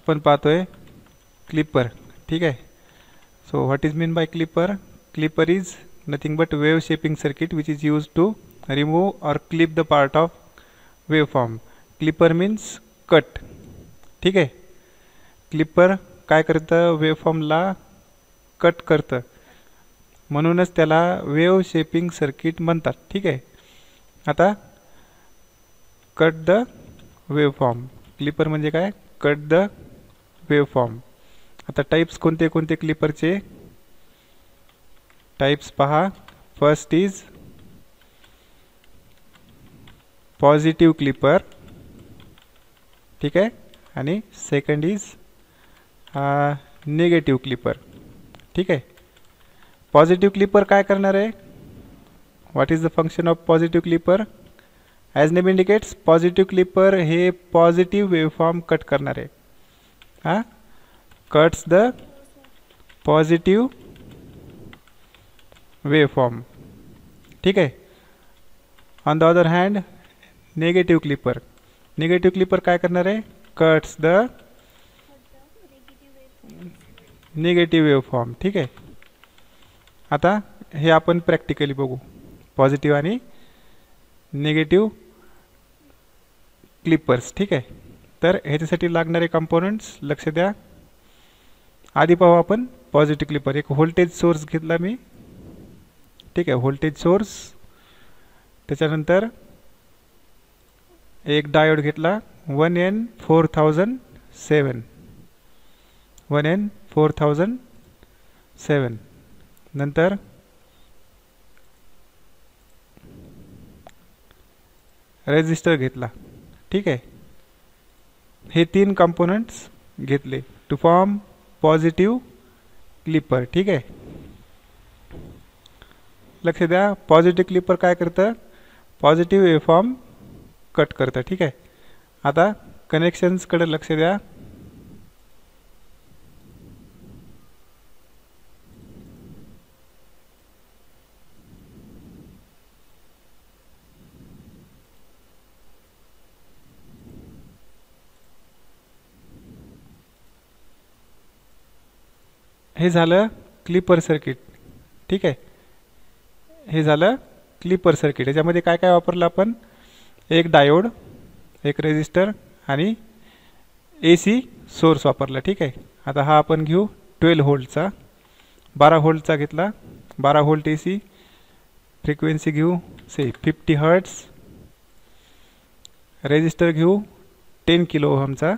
आपण पाहतोय क्लिपर, ठीक आहे. So what is mean by clipper? Clipper is nothing but wave shaping circuit which is use to remove or clip the part of waveform. Clipper means cut, ठीक आहे. Clipper काय करतं? वेवफॉर्मला cut करतं, म्हणूनच त्याला वेव शेपिंग सर्किट म्हणतात, ठीक आहे. आता कट द वेवफॉर्म, क्लिपर म्हणजे काय? Cut the waveform. आता टाइप्स कोणते कोणते क्लिपरचे? टाइप्स पहा. फर्स्ट इज पॉझिटिव्ह क्लिपर, ठीक आहे. आणि सेकंड इज निगेटिव्ह क्लिपर, ठीक आहे. पॉझिटिव्ह क्लिपर काय करणार आहे? What is the function of positive clipper? As name indicates, positive clipper हे पॉझिटिव्ह वेवफॉर्म कट करणार आहे. हां, कट्स द पॉझिटिव्ह वेवफॉर्म, ठीक आहे. On the other hand negative clipper, negative clipper काय करणार आहे? कट्स द निगेटिव्ह वेवफॉर्म, ठीक आहे. आता हे आपण प्रॅक्टिकली बघू, पॉझिटिव्ह आणि निगेटिव्ह क्लिपर्स, ठीक आहे. तर ह्याच्यासाठी लागणारे कंपोनंट्स लक्ष द्या. आधी पाहू आपण पॉझिटिव्ह क्लिपर. एक व्होल्टेज सोर्स घेतला मी, ठीक आहे, व्होल्टेज सोर्स. त्याच्यानंतर एक डायोड घेतला 1N4007, 1N4007. नंतर रेजिस्टर घेतला, ठीक आहे. हे तीन कंपोनंट्स घेतले टू फॉर्म पॉझिटिव्ह क्लिपर, ठीक आहे. लक्ष द्या, पॉझिटिव्ह क्लिपर काय करतं? पॉझिटिव्ह वेवफॉर्म कट करतं, ठीक आहे. आता कनेक्शन्सकडे लक्ष द्या. हे झालं क्लिपर सर्किट, ठीक आहे. हे झालं क्लिपर सर्किट. याच्यामध्ये काय काय वापरलं आपण? एक डायोड, एक रेजिस्टर आणि AC सोर्स वापरला, ठीक आहे. आता हा आपण घेऊ 12 व्होल्टचा, 12 व्होल्टचा घेतला, 12 व्होल्ट AC. फ्रिक्वेन्सी घेऊ से 50 हर्ट्स. रेजिस्टर घेऊ 10 किलो ओहमचा.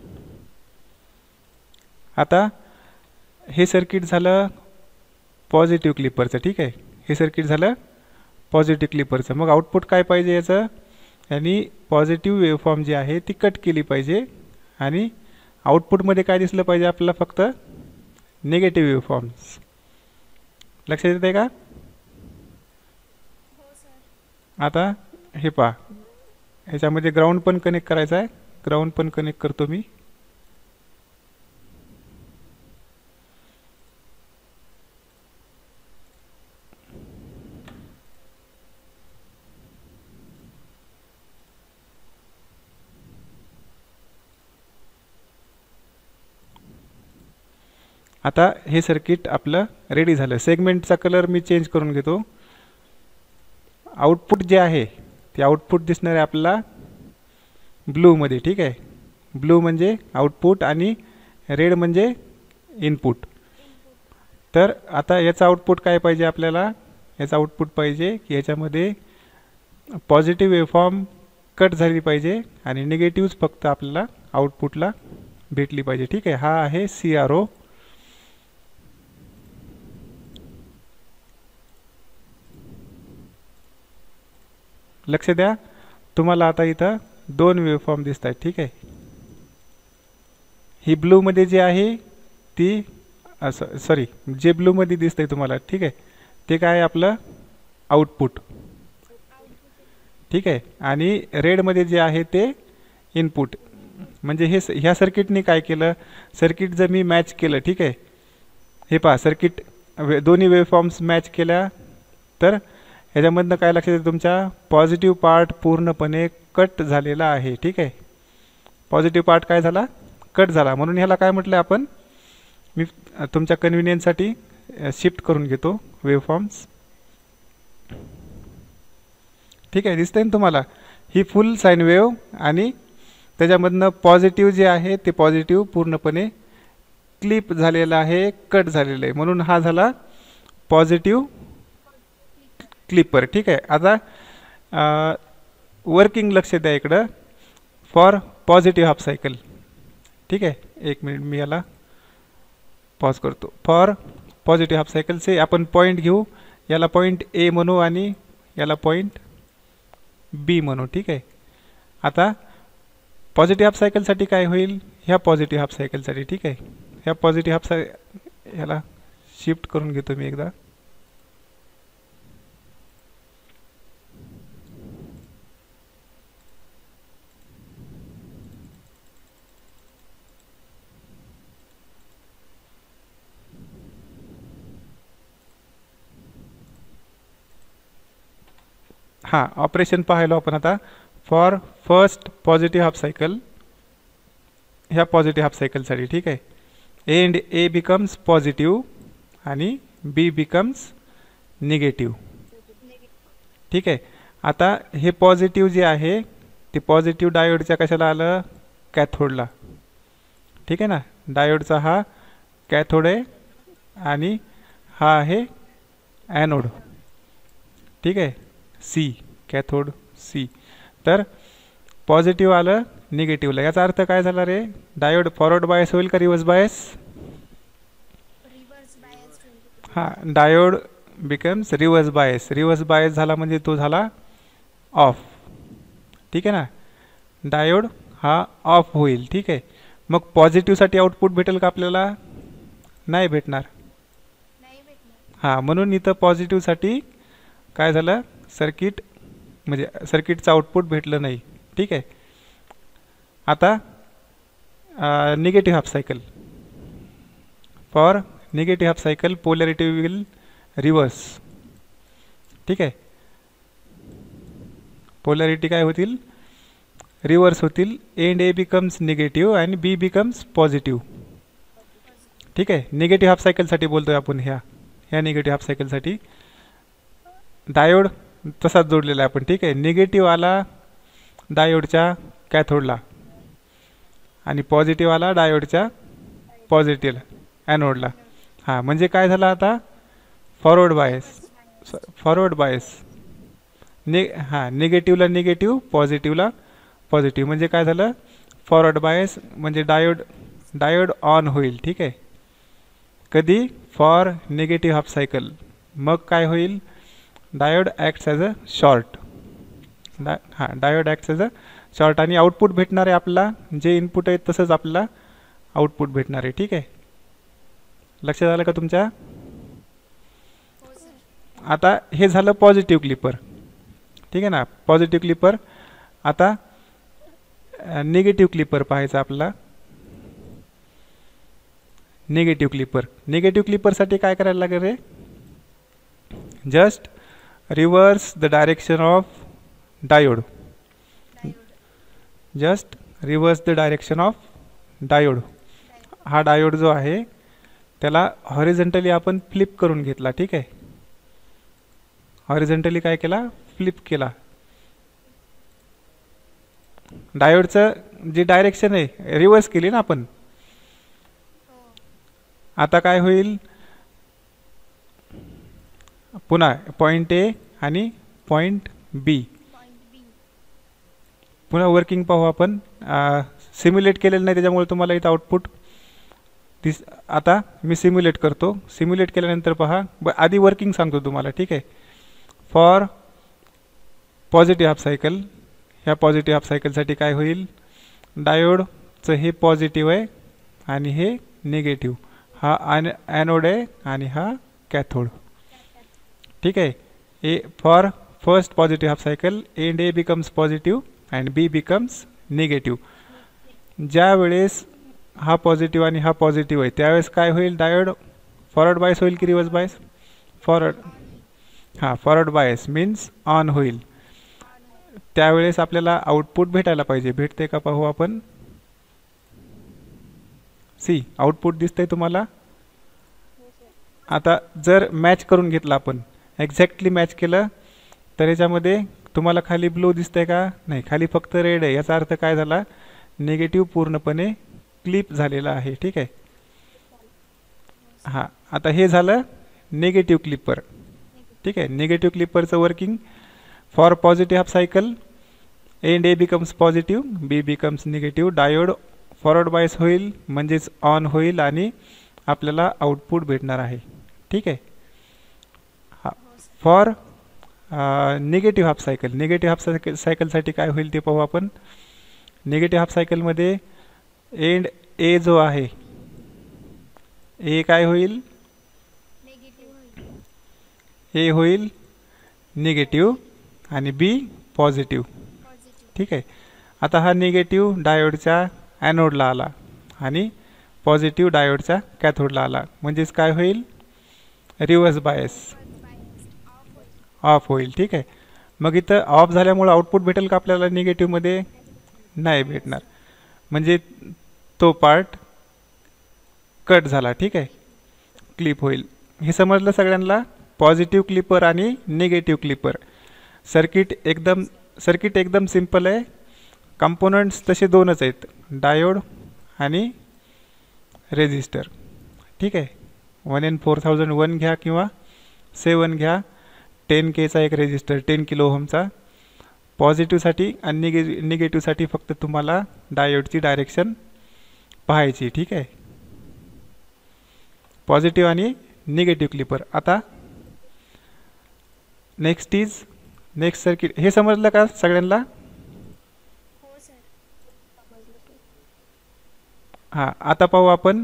आता हे सर्किट झालं पॉझिटिव्ह क्लिपरचं, ठीक आहे. हे सर्किट झालं पॉझिटिव्ह क्लिपरचं. मग आउटपुट काय पाहिजे याचं? आणि पॉझिटिव्ह वेवफॉर्म जी आहे ती कट केली पाहिजे आणि आउटपुटमध्ये काय दिसलं पाहिजे आपल्याला? फक्त निगेटिव्ह वेवफॉर्म्स. लक्षात येत आहे का? आता हे पहा, ह्याच्यामध्ये ग्राउंड पण कनेक्ट करायचं आहे. ग्राउंड पण कनेक्ट करतो मी. आता हे सर्किट आपलं रेडी झालं. सेगमेंटचा कलर मी चेंज करून घेतो. आउटपुट जे आहे ते आउटपुट दिसणार आहे आपल्याला ब्लूमध्ये, ठीक आहे. ब्लू म्हणजे आउटपुट आणि रेड म्हणजे इनपुट. तर आता याचा आउटपुट काय पाहिजे आपल्याला? याचा आउटपुट पाहिजे की याच्यामध्ये पॉझिटिव्ह वेवफॉर्म कट झाली पाहिजे आणि निगेटिव्ह फक्त आपल्याला आउटपुटला भेटली पाहिजे, ठीक आहे. हा आहे CRO. लक्ष द्या, तुम्हाला आता इथं दोन वेवफॉर्म दिसत आहेत, ठीक आहे. ही ब्लूमध्ये जी आहे ती सॉरी, जे ब्लूमध्ये दिसतंय तुम्हाला, ठीक आहे, ते काय आपलं आउटपुट, ठीक आहे. आणि रेडमध्ये जे आहे ते इनपुट. म्हणजे हे ह्या सर्किटने काय केलं? सर्किट जर मी मॅच केलं, ठीक आहे, हे पहा सर्किट दोन्ही वेवफॉर्म्स मॅच केल्या तर ह्याच्यामधनं काय लक्षात येतं? तुमच्या पॉझिटिव्ह पार्ट पूर्णपणे कट झालेला आहे, ठीक आहे. पॉझिटिव्ह पार्ट काय झाला? कट झाला, म्हणून ह्याला काय म्हटलं आपण, मी तुमच्या कन्व्हिनियन्ससाठी शिफ्ट करून घेतो वेवफॉर्म्स. ठीक आहे, दिसतंय ना तुम्हाला, ही फुल साईन वेव आणि त्याच्यामधनं पॉझिटिव्ह जे आहे ते पॉझिटिव्ह पूर्णपणे क्लिप झालेलं आहे, कट झालेलं आहे, म्हणून हा झाला पॉझिटिव्ह क्लिपर. ठीक आहे, आता वर्किंग लक्ष द्या इकडं फॉर पॉझिटिव्ह हाफ सायकल. ठीक आहे, एक मिनिट मी याला पॉज करतो. फॉर पॉझिटिव्ह हाफ सायकलचे आपण पॉईंट घेऊ, याला पॉईंट ए म्हणू आणि याला पॉईंट बी म्हणू. ठीक आहे, आता पॉझिटिव्ह हाफ सायकलसाठी काय होईल, ह्या पॉझिटिव्ह हाफ सायकलसाठी. ठीक आहे, ह्या पॉझिटिव्ह हाफ ह्याला शिफ्ट करून घेतो मी एकदा. हां, ऑपरेशन पाहिलो आपण आता. For first positive half cycle, ह्या पॉझिटिव्ह हाफ सायकलसाठी. ठीक आहे, एंड ए बिकम्स पॉझिटिव्ह आणि बी बिकम्स निगेटिव्ह. ठीक आहे, आता हे पॉझिटिव्ह जे आहे ते पॉझिटिव्ह डायोडच्या कशाला आलं, कॅथोडला. ठीक आहे ना, डायोडचा हा कॅथोड आहे आणि हा आहे ॲनोड. ठीक आहे, सी, कॅथोड सी. तर पॉझिटिव्ह आलं निगेटिव्हला, याचा अर्थ काय झाला रे, डायोड फॉरवर्ड बायस होईल का रिव्हर्स बायस. हां, diode becomes reverse bias. Reverse bias झाला म्हणजे तो झाला ऑफ. ठीक आहे ना, डायोड हा ऑफ होईल. ठीक आहे, मग पॉझिटिव्हसाठी आउटपुट भेटेल का आपल्याला, नाही भेटणार. हां, म्हणून इथं पॉझिटिव्हसाठी काय झालं, सर्किट म्हणजे सर्किटचं आउटपुट भेटलं नाही. ठीक आहे, आता negative half cycle. For negative half cycle polarity will reverse. ठीक आहे, पोलॅरिटी काय होतील, रिव्हर्स होतील. एंड ए बिकम्स निगेटिव्ह आणि बी बिकम्स पॉझिटिव्ह. ठीक आहे, निगेटिव्ह हाफ सायकलसाठी बोलतोय आपण. ह्या निगेटिव्ह हाफ सायकलसाठी डायोड तसाच जोडलेला आहे आपण. ठीक आहे, निगेटिव्ह आला डायोडच्या कॅथोडला आणि पॉझिटिव्ह आला डायोडच्या पॉझिटिव्हला ॲनोडला. हां, म्हणजे काय झालं आता, फॉरवर्ड बायस. हां, निगेटिव्हला निगेटिव्ह, पॉझिटिव्हला पॉझिटिव्ह, म्हणजे काय झालं, फॉरवर्ड बायस, म्हणजे डायोड ऑन होईल. ठीक आहे, कधी, फॉर निगेटिव्ह हाफ सायकल. मग काय होईल, diode acts as a short. हां, diode acts as a short आणि आउटपुट भेटणार आहे आपल्याला, जे इनपुट आहे तसंच आपल्याला आउटपुट भेटणार आहे. ठीक आहे, लक्षात आलं का तुमच्या. आता हे झालं पॉझिटिव्ह क्लिपर. ठीक आहे ना, पॉझिटिव्ह क्लिपर. आता निगेटिव्ह क्लिपर पाहायचा आपल्याला. निगेटिव्ह क्लिपरसाठी काय करायला लागेल रे, just reverse the direction of diode. Just reverse the direction of diode. हा डायोड जो आहे त्याला हॉरिझॉन्टली आपण फ्लिप करून घेतला. ठीक आहे, हॉरिझॉन्टली काय केला, फ्लिप केला. डायोडचं जी डायरेक्शन आहे रिव्हर्स केली ना आपण. आता काय होईल, पुन्हा पॉइंट ए आणि पॉइंट बी. पुन्हा वर्किंग पाहू आपण. सिम्युलेट केलेलं नाही त्याच्यामुळे तुम्हाला इथं आउटपुट आता मी सिम्युलेट करतो. सिम्युलेट केल्यानंतर पहा, आधी वर्किंग सांगतो तुम्हाला. ठीक आहे, फॉर पॉझिटिव्ह हाफ सायकल, ह्या पॉझिटिव्ह हाफ सायकलसाठी काय होईल, डायोडचं हे पॉझिटिव्ह आहे आणि हे निगेटिव्ह. हा ॲनोड आहे आणि हा कॅथोड. ठीक आहे, A for first positive half cycle and A becomes positive and B becomes negative. ज्या वेळेस हा पॉझिटिव्ह आणि हा पॉझिटिव्ह आहे त्यावेळेस काय होईल, डायोड फॉरवर्ड बायस होईल की रिव्हर्स बायस, फॉरवर्ड. हां, फॉरवर्ड बायस मीन्स ऑन होईल. त्यावेळेस आपल्याला आउटपुट भेटायला पाहिजे. भेटते का पाहू आपण. सी आउटपुट दिसतंय तुम्हाला. हो सर. आता जर मॅच करून घेतलं आपण, एक्झॅक्टली मॅच केलं, तर याच्यामध्ये तुम्हाला खाली ब्लू दिसतंय का? नाही, खाली फक्त रेड आहे. याचा अर्थ काय झाला? निगेटिव्ह पूर्णपणे क्लिप झालेला आहे. ठीक आहे. हो हां, सर. आता हे झालं निगेटिव्ह क्लिपर. निगेटिव्ह. ठीक आहे. निगेटिव्ह क्लिपरचं working for positive half cycle and A becomes positive, B becomes negative, diode forward bias होईल म्हणजेच ऑन होईल आणि आपल्याला आउटपुट भेटणार आहे. ठीक आहे. हा, हो sir. For negative half cycle, negative half सायकलसाठी काय होईल ते पाहू आपण. निगेटिव्ह हाफ सायकलमध्ये एंड ए जो आहे, ए काय होईल? निगेटिव्ह होईल. ए होईल निगेटिव्ह आणि बी पॉझिटिव्ह. पॉझिटिव्ह. ठीक आहे. आता हा निगेटिव्ह डायोडच्या ॲनोडला आला आणि पॉझिटिव्ह डायोडच्या कॅथोडला आला, म्हणजेच काय होईल? Reverse bias reverse bias off होईल. ऑफ होईल. ठीक आहे. मग इथं ऑफ झाल्यामुळे आउटपुट भेटेल का आपल्याला निगेटिव्हमध्ये? नाही नाही भेटणार, सर. म्हणजे तो पार्ट कट झाला. ठीक आहे. क्लिप होईल. हे समजलं सगळ्यांना? पॉझिटिव्ह क्लिपर आणि निगेटिव्ह क्लिपर. सर्किट हो एकदम सर. सर्किट एकदम सिम्पल आहे. कंपोनंट्स तसे दोनच आहेत, डायोड आणि रेझिस्टर. ठीक आहे. 1N4001 घ्या किंवा 7 घ्या. 10Kचा एक रेझिस्टर, 10 किलो ओहमचा. पॉझिटिव्हसाठी आणि निगेटिव्हसाठी फक्त तुम्हाला डायोडची डायरेक्शन पाहायची. ठीक आहे. पॉझिटिव्ह आणि निगेटिव्ह क्लिपर. आता नेक्स्ट सर्किट. हे समजलं का सगळ्यांना? हो सर. समजलं सर. हां, आता पाहू आपण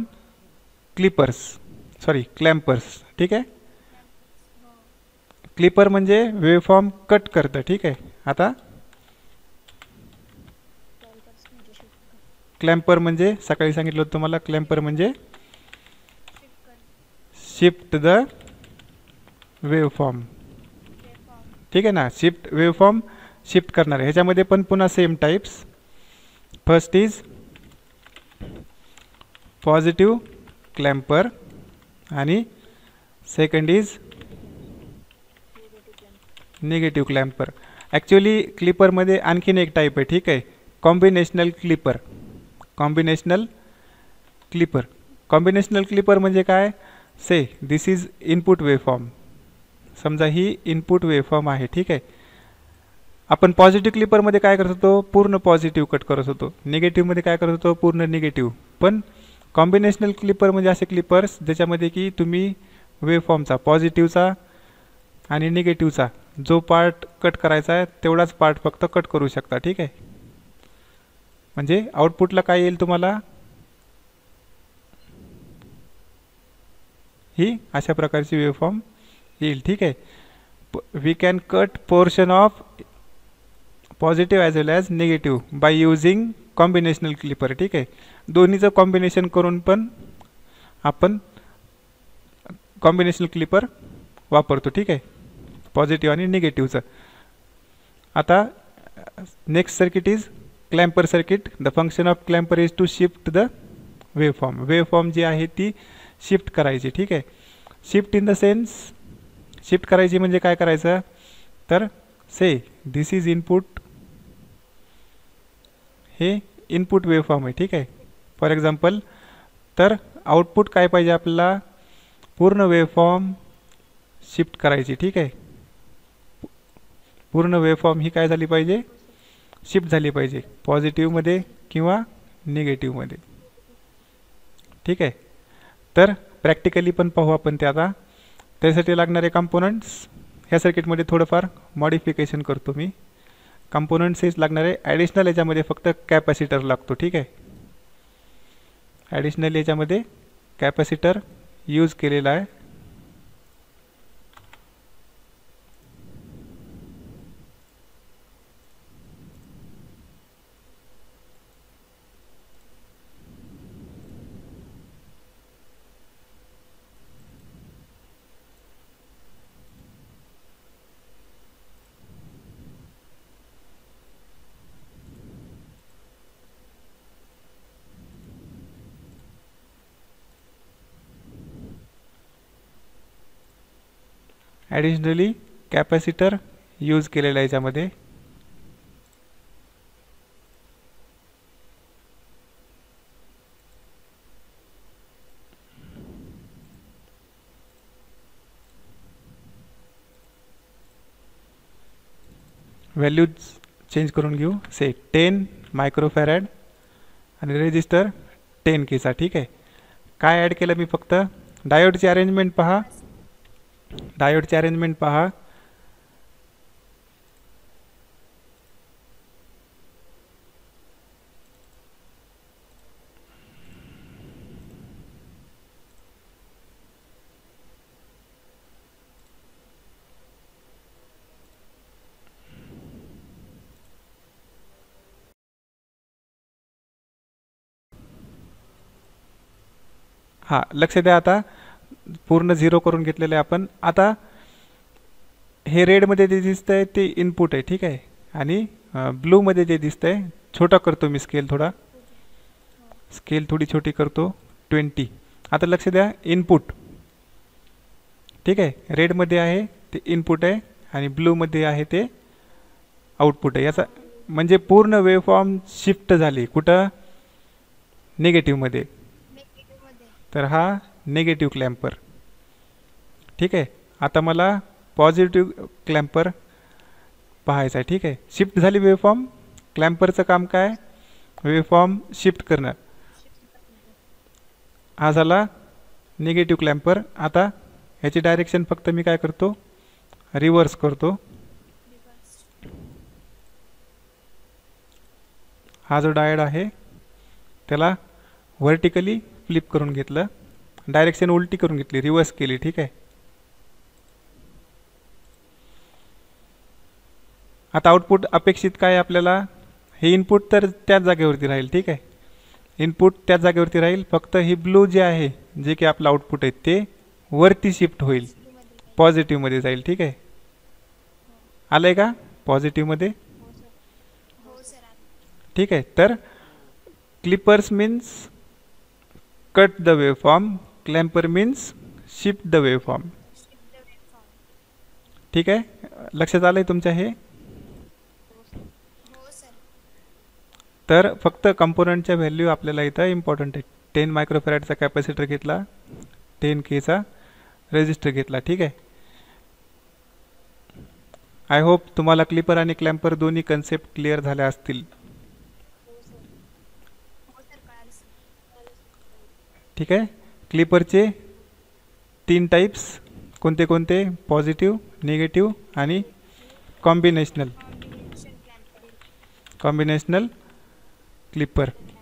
क्लॅम्पर्स. ठीक आहे. क्लॅम्पर्स. हो. क्लिपर म्हणजे वेवफॉर्म कट करतं. ठीक आहे. आता क्लॅम्पर्स म्हणजे शिफ्ट कर. क्लॅम्पर म्हणजे सकाळी सांगितलं होतं तुम्हाला, क्लॅम्पर म्हणजे शिफ्ट कर. Shift the waveform. वेवफॉर्म. ठीक आहे ना. वेवफॉर्म शिफ्ट करणार आहे. ह्याच्यामध्ये पण पुन्हा same types. First is positive clamper आणि second is negative clamper. Negative clamper. Actually क्लिपरमध्ये आणखीन एक टाईप आहे. ठीक आहे. Combinational clipper. Combinational clipper combinational clipper म्हणजे काय? Say this is input waveform. समजा ही इनपुट वेवफॉर्म आहे. ठीक आहे. आपण पॉझिटिव्ह क्लिपरमध्ये काय करत होतो? पूर्ण पॉझिटिव्ह कट करत होतो. निगेटिव्हमध्ये काय करत होतो? पूर्ण निगेटिव्ह. पण कॉम्बिनेशनल क्लिपर म्हणजे असे क्लिपर्स ज्याच्यामध्ये की तुम्ही वेवफॉर्मचा, पॉझिटिव्हचा आणि निगेटिव्हचा जो पार्ट कट करायचा आहे तेवढाच पार्ट फक्त कट करू शकता. ठीक आहे. म्हणजे आउटपुटला काय येईल तुम्हाला? ही अशा प्रकारची वेवफॉर्म येईल. ठीक आहे. We can cut portion of positive as well as negative by using combinational clipper. ठीक आहे. दोन्हीचं कॉम्बिनेशन करून पण आपण कॉम्बिनेशनल क्लिपर वापरतो. ठीक आहे. पॉझिटिव्ह आणि निगेटिव्हचं. आता next circuit is clamper circuit. The function of clamper is to shift the waveform. Waveform जी आहे ती शिफ्ट करायची. ठीक आहे. Shift in the sense, shift करायची म्हणजे काय करायचं? तर से दिस इज इनपुट, हे इनपुट वेवफॉर्म आहे. ठीक आहे. फॉर एक्झाम्पल, तर आउटपुट काय पाहिजे आपल्याला? पूर्ण वेवफॉर्म शिफ्ट करायची. ठीक आहे. पूर्ण वेवफॉर्म ही काय झाली पाहिजे? हो सर. शिफ्ट झाली पाहिजे, पॉझिटिव्हमध्ये शिफ्ट. किंवा निगेटिव्हमध्ये. ठीक आहे. तर प्रॅक्टिकली पण पाहू आपण ते आता. त्यासाठी लागणारे कंपोनंट्स ह्या सर्किटमध्ये थोडंफार मॉडिफिकेशन करतो मी. कंपोनंट्स हेच लागणारे. ॲडिशनल याच्यामध्ये फक्त कॅपॅसिटर लागतो. ठीक आहे. ॲडिशनल याच्यामध्ये कॅपॅसिटर यूज केलेला आहे. ॲडिशनली कॅपॅसिटर यूज केलेला आहे याच्यामध्ये. व्हॅल्यूज चेंज करून घेऊ. से 10 मायक्रोफॅरॅड आणि रेजिस्टर 10 केचा. ठीक आहे. काय ॲड केलं मी फक्त डायोडची अरेंजमेंट पहा. डायोडची अरेंजमेंट पहा. हां, लक्ष द्या. आता पूर्ण 0 करून घेतलेलं आहे आपण. आता हे रेडमध्ये जे दिसतंय ते इनपुट आहे. ठीक आहे. आणि ब्लूमध्ये जे दिसतंय, छोटा करतो मी स्केल थोडा. स्केल थोडी छोटी करतो 20. आता लक्ष द्या, इनपुट. ठीक आहे. रेडमध्ये आहे ते इनपुट आहे आणि ब्लूमध्ये आहे ते आउटपुट आहे. याचा म्हणजे पूर्ण वेवफॉर्म शिफ्ट झाली कुठं? निगेटिव्हमध्ये. तर हा निगेटिव्ह क्लॅम्पर. ठीक आहे. आता मला पॉझिटिव्ह क्लॅम्पर पाहायचा आहे. ठीक आहे. शिफ्ट झाली वेवफॉर्म. क्लॅम्परचं काम काय? वेवफॉर्म शिफ्ट करणं. हा झाला निगेटिव्ह क्लॅम्पर. आता ह्याची डायरेक्शन फक्त मी काय करतो? रिव्हर्स करतो. हा जो डायोड आहे त्याला व्हर्टिकली फ्लिप करून घेतलं. डायरेक्शन उलटी करून घेतली, रिव्हर्स केली. ठीक आहे. आता आउटपुट अपेक्षित काय आपल्याला? हे इनपुट तर त्याच जागेवरती राहील. ठीक आहे. इनपुट त्याच जागेवरती राहील. फक्त ही ब्लू जे आहे, जे की आपलं आउटपुट आहे, ते वरती शिफ्ट होईल, पॉझिटिव्हमध्ये जाईल. ठीक आहे. आलंय का पॉझिटिव्हमध्ये? ठीक आहे. तर clippers means cut the waveform, clamper means shift the waveform. ठीक आहे. लक्षात आलंय तुमच्या हे? तर फक्त कंपोनंटच्या व्हॅल्यू आपल्याला इथं इम्पॉर्टंट आहे. 10 मायक्रोफॅरॅडचा कॅपॅसिटर घेतला, 10 केचा रेजिस्टर घेतला. ठीक आहे. आय होप तुम्हाला क्लिपर आणि क्लॅम्पर दोन्ही कन्सेप्ट क्लिअर झाल्या असतील. ठीक आहे. क्लिपरचे 3 टाइप्स कोणते कोणते? पॉझिटिव्ह, निगेटिव्ह आणि कॉम्बिनेशनल. Combinational clipper.